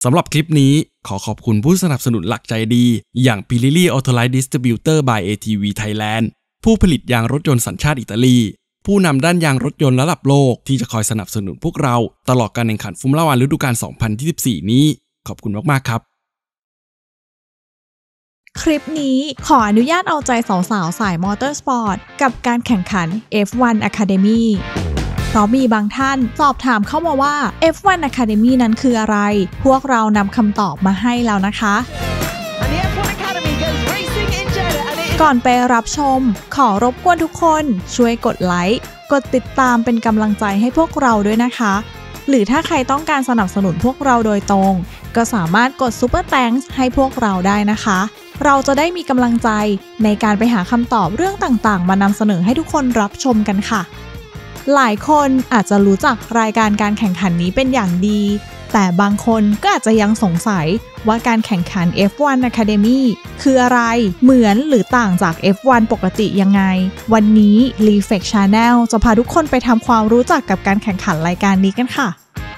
สำหรับคลิปนี้ขอขอบคุณผู้สนับสนุนหลักใจดีอย่าง Pirelli Authorized Distributor by ATV Thailand ผู้ผลิตยางรถยนต์สัญชาติอิตาลีผู้นำด้านยางรถยนต์ระดับโลกที่จะคอยสนับสนุนพวกเราตลอดการแข่งขันฟอร์มูล่าวันฤดูกาล 2024 นี้ขอบคุณมากๆครับคลิปนี้ขออนุญาตเอาใจสาวๆสายมอเตอร์สปอร์ตกับการแข่งขัน F1 Academy เพราะมีบางท่านสอบถามเข้ามาว่า F1 Academy นั้นคืออะไรพวกเรานำคำตอบมาให้แล้วนะคะก่อนไปรับชมขอรบกวนทุกคนช่วยกดไลค์กดติดตามเป็นกำลังใจให้พวกเราด้วยนะคะหรือถ้าใครต้องการสนับสนุนพวกเราโดยตรงก็สามารถกด Super Thanks ให้พวกเราได้นะคะเราจะได้มีกำลังใจในการไปหาคำตอบเรื่องต่างๆมานำเสนอให้ทุกคนรับชมกันค่ะหลายคนอาจจะรู้จักรายการการแข่งขันนี้เป็นอย่างดีแต่บางคนก็อาจจะยังสงสัยว่าการแข่งขัน F1 Academy คืออะไรเหมือนหรือต่างจาก F1 ปกติยังไงวันนี้ Reflex Channel จะพาทุกคนไปทำความรู้จักกับการแข่งขันรายการนี้กันค่ะ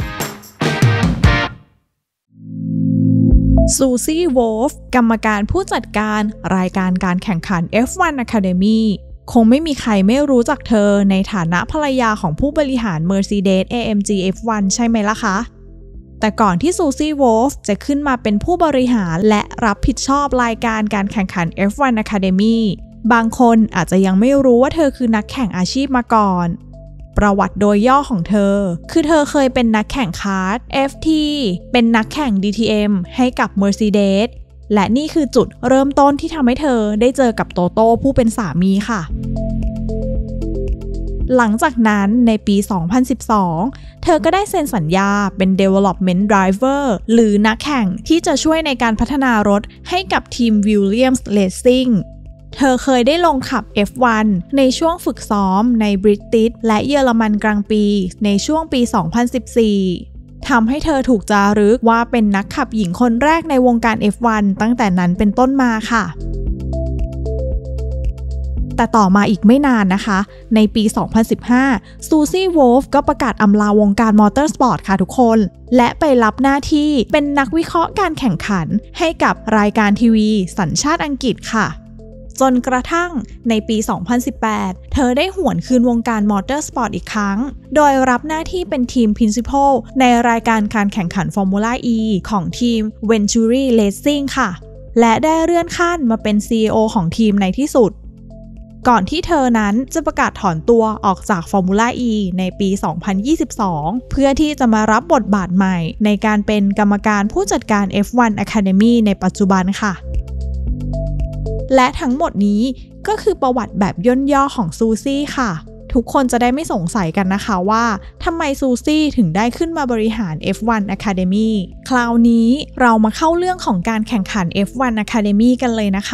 ซูซี่ วอล์ฟกรรมการผู้จัดการรายการการแข่งขัน F1 Academy คงไม่มีใครไม่รู้จักเธอในฐานะภรรยาของผู้บริหาร Mercedes-AMG F1 ใช่ไหมล่ะคะแต่ก่อนที่ซูซี่ วอล์ฟจะขึ้นมาเป็นผู้บริหารและรับผิดชอบรายการการแข่งขัน F1 Academy บางคนอาจจะยังไม่รู้ว่าเธอคือนักแข่งอาชีพมาก่อนประวัติโดยย่อของเธอคือเธอเคยเป็นนักแข่งคาร์ท FT เป็นนักแข่ง DTM ให้กับ Mercedes และนี่คือจุดเริ่มต้นที่ทำให้เธอได้เจอกับโตโต้ผู้เป็นสามีค่ะหลังจากนั้นในปี 2012 เธอก็ได้เซ็นสัญญาเป็น Development Driver หรือนักแข่งที่จะช่วยในการพัฒนารถให้กับทีม Williams Racing เธอเคยได้ลงขับ F1 ในช่วงฝึกซ้อมในบริติชและเยอรมันกลางปีในช่วงปี 2014 ทำให้เธอถูกจารึกว่าเป็นนักขับหญิงคนแรกในวงการ F1 ตั้งแต่นั้นเป็นต้นมาค่ะแต่ต่อมาอีกไม่นานนะคะในปี 2015 ซูซี่ วอล์ฟก็ประกาศอำลาวงการมอเตอร์สปอร์ตค่ะทุกคนและไปรับหน้าที่เป็นนักวิเคราะห์การแข่งขันให้กับรายการทีวีสัญชาติอังกฤษค่ะจนกระทั่งในปี 2018 เธอได้หวนคืนวงการมอเตอร์สปอร์ตอีกครั้งโดยรับหน้าที่เป็นทีม Principal ในรายการการแข่งขันฟอร์มูล่า E ของทีม Venturi Racing ค่ะและได้เลื่อนขั้นมาเป็น CEO ของทีมในที่สุดก่อนที่เธอนั้นจะประกาศถอนตัวออกจากฟอร์มูล่า E ในปี 2022 เพื่อที่จะมารับบทบาทใหม่ในการเป็นกรรมการผู้จัดการ F1 Academy ในปัจจุบันค่ะและทั้งหมดนี้ก็คือประวัติแบบย่นย่อของซูซี่ค่ะทุกคนจะได้ไม่สงสัยกันนะคะว่าทำไมซูซี่ถึงได้ขึ้นมาบริหาร F1 Academy คราวนี้เรามาเข้าเรื่องของการแข่งขัน F1 Academy กันเลยนะคะ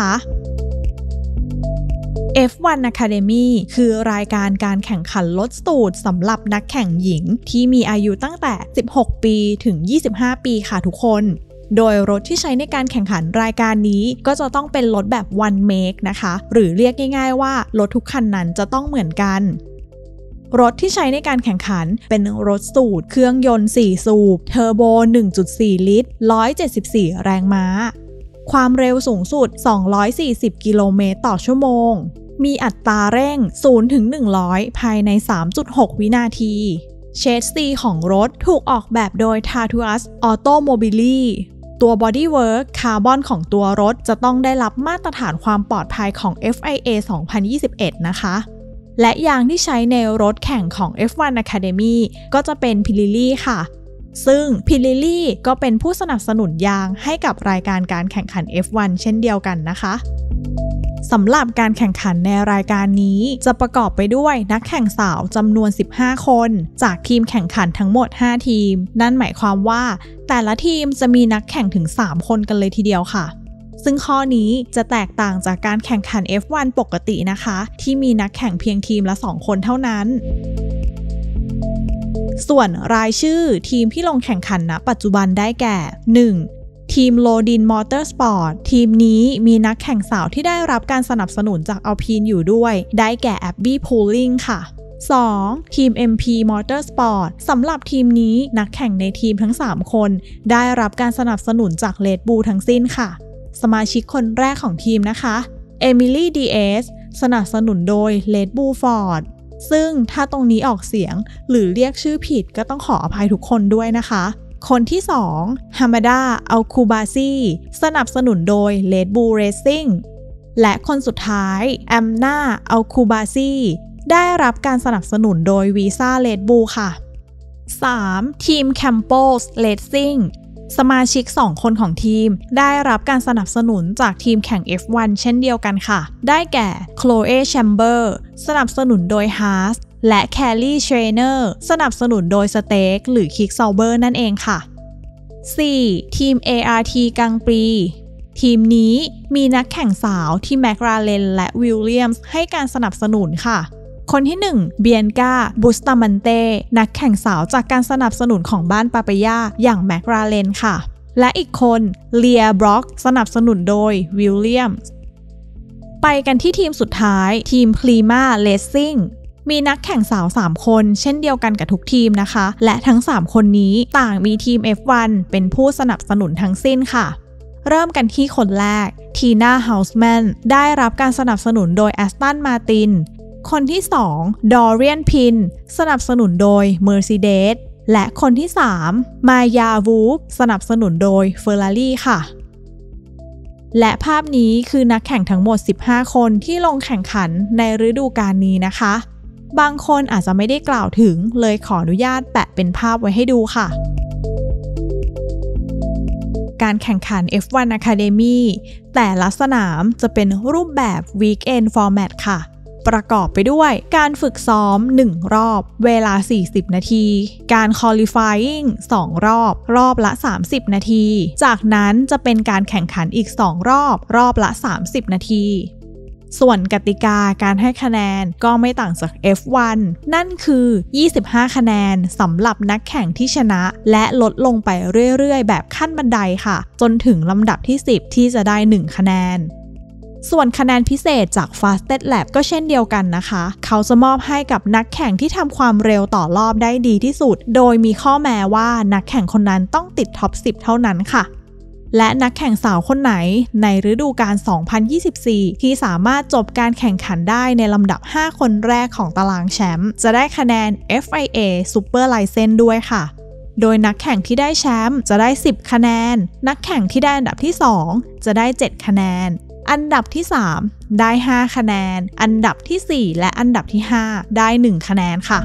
F1 Academy คือรายการการแข่งขันรถสตูดสำหรับนักแข่งหญิงที่มีอายุตั้งแต่ 16 ปีถึง 25 ปีค่ะทุกคนโดยรถที่ใช้ในการแข่งขันรายการนี้ก็จะต้องเป็นรถแบบ one make นะคะหรือเรียกง่ายๆว่ารถทุกคันนั้นจะต้องเหมือนกันรถที่ใช้ในการแข่งขันเป็นรถสูตรเครื่องยนต์4สูบเทอร์โบ 1.4 ลิตร174แรงม้าความเร็วสูงสุด240กิโลเมตรต่อชั่วโมงมีอัตราเร่ง 0-100 ภายใน 3.6 วินาทีเชสซีของรถถูกออกแบบโดย Tatuus Automobili ตัว Bodywork คาร์บอนของตัวรถจะต้องได้รับมาตรฐานความปลอดภัยของ FIA 2021 นะคะและยางที่ใช้ในรถแข่งของ F1 Academy ก็จะเป็น Pirelli ค่ะซึ่ง Pirelli ก็เป็นผู้สนับสนุนยางให้กับรายการการแข่งขัน F1 เช่นเดียวกันนะคะสำหรับการแข่งขันในรายการนี้จะประกอบไปด้วยนักแข่งสาวจำนวน15คนจากทีมแข่งขันทั้งหมด5ทีมนั่นหมายความว่าแต่ละทีมจะมีนักแข่งถึง3คนกันเลยทีเดียวค่ะซึ่งข้อนี้จะแตกต่างจากการแข่งขัน F1 ปกตินะคะที่มีนักแข่งเพียงทีมละ2คนเท่านั้นส่วนรายชื่อทีมที่ลงแข่งขันณปัจจุบันได้แก่ 1. ทีมโลดินมอเตอร์สปอร์ตทีมนี้มีนักแข่งสาวที่ได้รับการสนับสนุนจากอัลพีนอยู่ด้วยได้แก่แอบบี้พูลลิงค่ะ 2. ทีม MP Motorsport สำหรับทีมนี้นักแข่งในทีมทั้ง3คนได้รับการสนับสนุนจาก Red Bull ทั้งสิ้นค่ะสมาชิกคนแรกของทีมนะคะเอมิลี่ดีเอสสนับสนุนโดย Red Bull Ford ซึ่งถ้าตรงนี้ออกเสียงหรือเรียกชื่อผิดก็ต้องขออภัยทุกคนด้วยนะคะคนที่2ฮามาดาอัลคูบาซีสนับสนุนโดย Red Bull Racing และคนสุดท้ายแอมนาอัลคูบาซีได้รับการสนับสนุนโดยวีซ่า Red Bull ค่ะ 3. ทีม Campos Racing สมาชิก2คนของทีมได้รับการสนับสนุนจากทีมแข่ง F1 เช่นเดียวกันค่ะได้แก่โคลเอแชมเบอร์สนับสนุนโดย Haas และแคลลี่เทรเนอร์สนับสนุนโดยสเต็กหรือคิกซอลเบอร์นั่นเองค่ะ 4. ทีม ART กังปรีทีมนี้มีนักแข่งสาวที่แมคลาเรนและวิลเลียมส์ให้การสนับสนุนค่ะคนที่1เบียนกาบุสตามันเตนักแข่งสาวจากการสนับสนุนของบ้านปาปายาอย่างแมคลาเรนค่ะและอีกคนเลียบล็อกสนับสนุนโดยวิลเลียมส์ไปกันที่ทีมสุดท้ายทีมพรีมาเรซซิ่งมีนักแข่งสาว3คนเช่นเดียวกันกับทุกทีมนะคะและทั้ง3คนนี้ต่างมีทีม F1 เป็นผู้สนับสนุนทั้งสิ้นค่ะเริ่มกันที่คนแรกทีน่าเฮาส์แมนได้รับการสนับสนุนโดยแอสตันมาร์ตินคนที่2ดอเรียนพินสนับสนุนโดย Mercedes และคนที่3มายาวูฟสนับสนุนโดย Ferrari ค่ะและภาพนี้คือนักแข่งทั้งหมด15คนที่ลงแข่งขันในฤดูกาลนี้นะคะบางคนอาจจะไม่ได้กล่าวถึงเลยขออนุญาตแปะเป็นภาพไว้ให้ดูค่ะการแข่งขัน F1 Academy แต่ละสนามจะเป็นรูปแบบ Weekend Format ค่ะประกอบไปด้วยการฝึกซ้อม1รอบเวลา40นาทีการ Qualifying 2รอบรอบละ30นาทีจากนั้นจะเป็นการแข่งขันอีก2รอบรอบละ30นาทีส่วนกติกาการให้คะแนนก็ไม่ต่างจาก F1 นั่นคือ25คะแนนสำหรับนักแข่งที่ชนะและลดลงไปเรื่อยๆแบบขั้นบันไดค่ะจนถึงลำดับที่10ที่จะได้1คะแนนส่วนคะแนนพิเศษจาก Fastest Lap ก็เช่นเดียวกันนะคะเขาจะมอบให้กับนักแข่งที่ทำความเร็วต่อรอบได้ดีที่สุดโดยมีข้อแม้ว่านักแข่งคนนั้นต้องติดท็อป10เท่านั้นค่ะและนักแข่งสาวคนไหนในฤดูกาล 2024 ที่สามารถจบการแข่งขันได้ในลำดับ5คนแรกของตารางแชมป์จะได้คะแนน FIA Super License ด้วยค่ะโดยนักแข่งที่ได้แชมป์จะได้10คะแนนนักแข่งที่ได้อันดับที่2จะได้7คะแนนอันดับที่3ได้5คะแนนอันดับที่4และอันดับที่5ได้1คะแนนค่ะ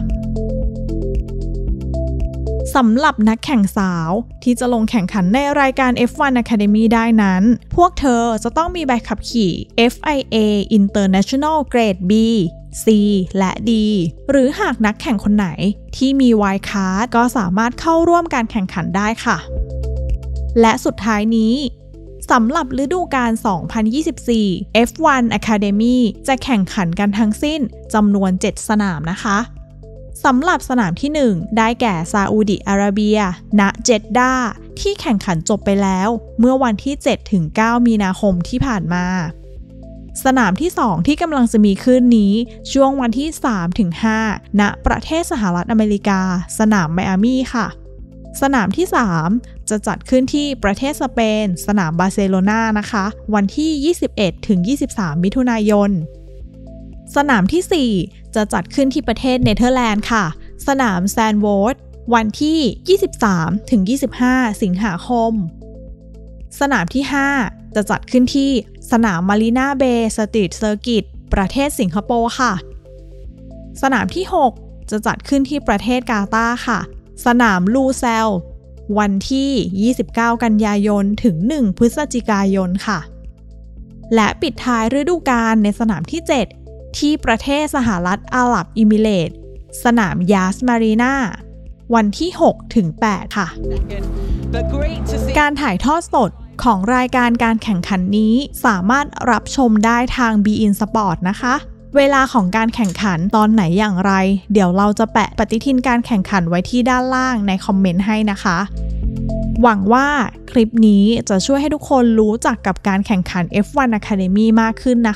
สำหรับนักแข่งสาวที่จะลงแข่งขันในรายการ F1 Academy ได้นั้นพวกเธอจะต้องมีใบขับขี่ FIA International Grade B C และ D หรือหากนักแข่งคนไหนที่มี Wild Card ก็สามารถเข้าร่วมการแข่งขันได้ค่ะและสุดท้ายนี้สำหรับฤดูกาล 2024 F1 Academy จะแข่งขันกันทั้งสิ้นจำนวน7สนามนะคะสำหรับสนามที่1ได้แก่ซาอุดิอาระเบียณเจดดาห์ที่แข่งขันจบไปแล้วเมื่อวันที่ 7-9 มีนาคมที่ผ่านมาสนามที่2ที่กำลังจะมีขึ้นนี้ช่วงวันที่ 3-5 ณประเทศสหรัฐอเมริกาสนามไมอามี่ค่ะสนามที่3จะจัดขึ้นที่ประเทศสเปนสนามบาร์เซโลนานะคะวันที่ 21-23 มิถุนายนสนามที่4จะจัดขึ้นที่ประเทศเนเธอร์แลนด์ค่ะสนามแซนโวร์ดวันที่ 23-25 สิงหาคมสนามที่5จะจัดขึ้นที่สนามมารีนาเบย์สตรีทเซอร์กิตประเทศสิงคโปร์ค่ะสนามที่6จะจัดขึ้นที่ประเทศกาตาร์ค่ะสนามลูเซลวันที่ 29 กันยายนถึง 1 พฤศจิกายนค่ะและปิดท้ายฤดูกาลในสนามที่7ที่ประเทศสหรัฐอาหรับเอมิเรตส์สนามยาสมารีนาวันที่ 6-8 ค่ะการถ่ายทอดสดของรายการการแข่งขันนี้สามารถรับชมได้ทาง beIN Sport นะคะเวลาของการแข่งขันตอนไหนอย่างไรเดี๋ยวเราจะแปะปฏิทินการแข่งขันไว้ที่ด้านล่างในคอมเมนต์ให้นะคะหวังว่าคลิปนี้จะช่วยให้ทุกคนรู้จักกับการแข่งขัน F1 Academy มากขึ้นนะคะ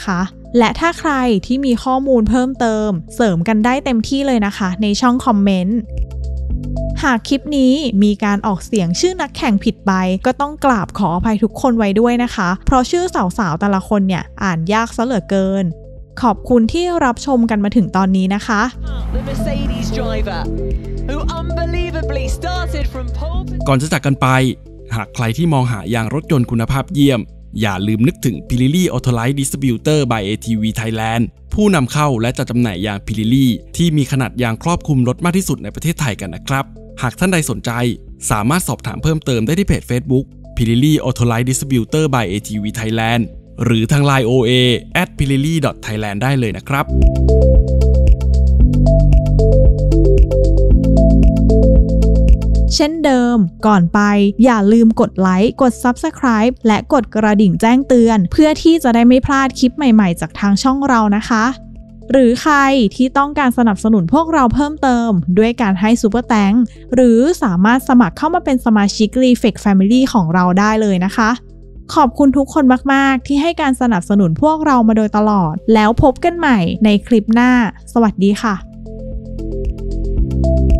และถ้าใครที่มีข้อมูลเพิ่มเติมเสริมกันได้เต็มที่เลยนะคะในช่องคอมเมนต์หากคลิปนี้มีการออกเสียงชื่อนักแข่งผิดไปก็ต้องกราบขออภัยทุกคนไว้ด้วยนะคะเพราะชื่อสาวๆแต่ละคนเนี่ยอ่านยากซะเหลือเกินขอบคุณที่รับชมกันมาถึงตอนนี้นะคะก่อนจะจากกันไปหากใครที่มองหายางรถยนต์คุณภาพเยี่ยมอย่าลืมนึกถึง Pirelli Authorized Distributor by ATV Thailand ผู้นำเข้าและจัดจำหน่ายยาง Pirelli ที่มีขนาดยางครอบคลุมรถมากที่สุดในประเทศไทยกันนะครับหากท่านใดสนใจสามารถสอบถามเพิ่มเติมได้ที่เพจ Facebook Pirelli Authorized Distributor by ATV Thailand หรือทาง Line OA @pirelli.thailand ได้เลยนะครับเช่นเดิมก่อนไปอย่าลืมกดไลค์กด Subscribe และกดกระดิ่งแจ้งเตือนเพื่อที่จะได้ไม่พลาดคลิปใหม่ๆจากทางช่องเรานะคะหรือใครที่ต้องการสนับสนุนพวกเราเพิ่มเติมด้วยการให้ซุปเปอร์แตงหรือสามารถสมัครเข้ามาเป็นสมาชิก Reflect Family ของเราได้เลยนะคะขอบคุณทุกคนมากๆที่ให้การสนับสนุนพวกเรามาโดยตลอดแล้วพบกันใหม่ในคลิปหน้าสวัสดีค่ะ